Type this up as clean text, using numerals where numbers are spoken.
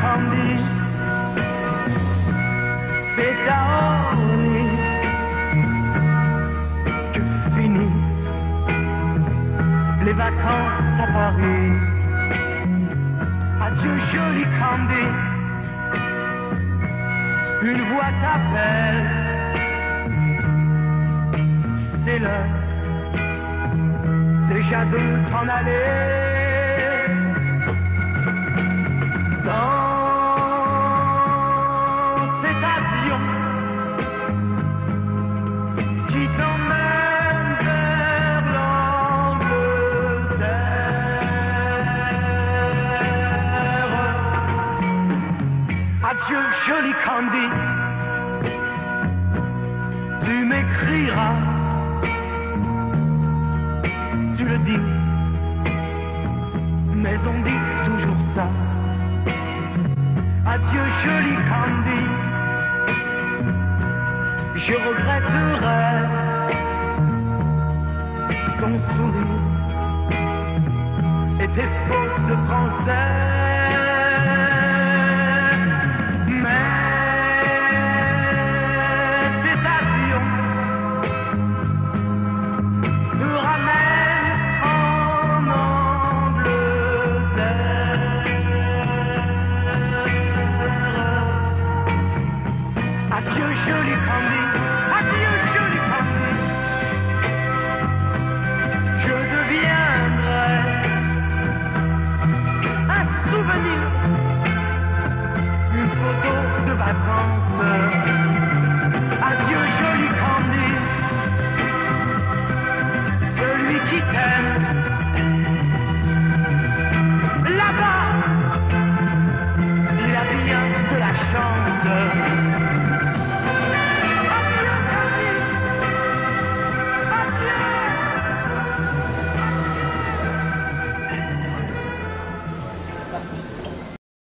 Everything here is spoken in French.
Candy, c'est Daoni que finissent les vacances à Paris. Adieu joli Candy, une voix t'appelle, c'est l'heure déjà de t'en aller. Dans cet avion qui t'emmène vers l'Angleterre. Adieu joli Candy, tu m'écriras, tu le dis, mais on dit toujours ça. Adieu joli Candy, je regretterai ton sourire et tes fautes de français.